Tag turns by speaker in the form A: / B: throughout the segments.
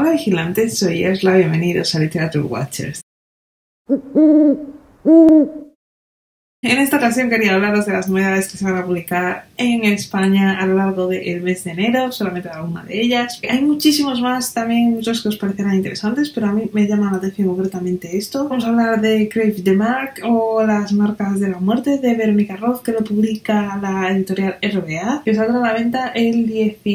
A: Hola vigilantes, soy Esla, bienvenidos a Literature Watchers. En esta ocasión quería hablaros de las novedades que se van a publicar en España a lo largo del mes de enero, solamente alguna de ellas. Hay muchísimos más, también muchos que os parecerán interesantes, pero a mí me llama la atención concretamente esto. Vamos a hablar de Crave the Mark o Las marcas de la muerte de Verónica Roth, que lo publica la editorial RBA, que saldrá a la venta el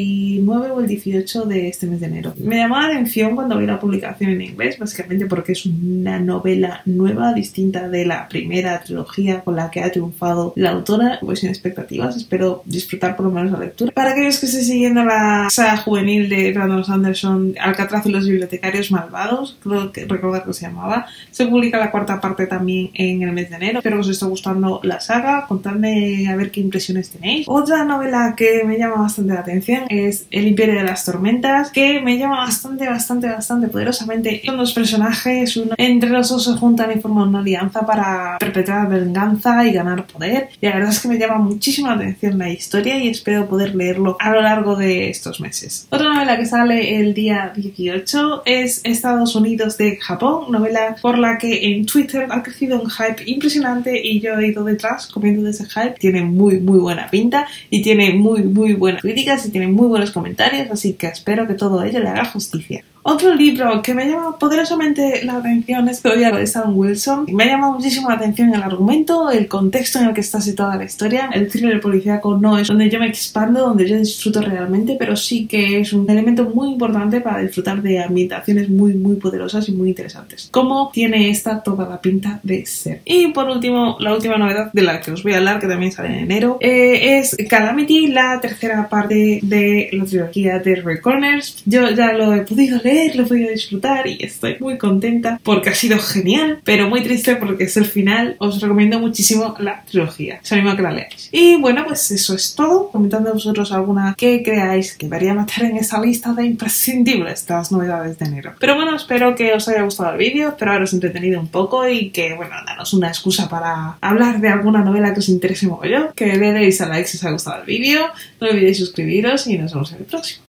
A: 19 o el 18 de este mes de enero. Me llamó la atención cuando vi la publicación en inglés, básicamente porque es una novela nueva, distinta de la primera trilogía con la que ha triunfado la autora. Voy sin expectativas, espero disfrutar por lo menos la lectura. Para aquellos que estén siguiendo la saga juvenil de Brandon Sanderson, Alcatraz y los bibliotecarios malvados, creo que recordar que se llamaba, se publica la cuarta parte también en el mes de enero. Espero que os esté gustando la saga, contadme a ver qué impresiones tenéis. Otra novela que me llama bastante la atención es El Imperio de las Tormentas, que me llama bastante poderosamente. Son dos personajes, uno entre los dos se juntan y forman una alianza para perpetrar venganza y ganar poder, y la verdad es que me llama muchísimo la atención la historia y espero poder leerlo a lo largo de estos meses. Otra novela que sale el día 18 es Estados Unidos de Japón, novela por la que en Twitter ha crecido un hype impresionante y yo he ido detrás comiendo de ese hype. Tiene muy buena pinta y tiene muy buenas críticas y tiene muy buenos comentarios, así que espero que todo ello le haga justicia. Otro libro que me llama poderosamente la atención es Zodiaco de Sam Wilson. Me ha llamado muchísimo la atención el argumento, el contexto en el que está situada la historia. El thriller policíaco no es donde yo me expando, donde yo disfruto realmente, pero sí que es un elemento muy importante para disfrutar de ambientaciones muy poderosas y muy interesantes, como tiene esta toda la pinta de ser. Y por último, la última novedad de la que os voy a hablar, que también sale en enero, es Calamity, la tercera parte de la trilogía de Roy Corners. Yo ya lo he podido leer, lo he podido disfrutar y estoy muy contenta porque ha sido genial, pero muy triste porque es el final. Os recomiendo muchísimo la trilogía, os animo a que la leáis. Y bueno, pues eso es todo. Comentadme vosotros alguna que creáis que debería meter en esa lista de imprescindibles de las novedades de enero. Pero bueno, espero que os haya gustado el vídeo, espero haberos entretenido un poco y que, bueno, daros una excusa para hablar de alguna novela que os interese mogollón, que le deis a like si os ha gustado el vídeo, no olvidéis suscribiros y nos vemos en el próximo.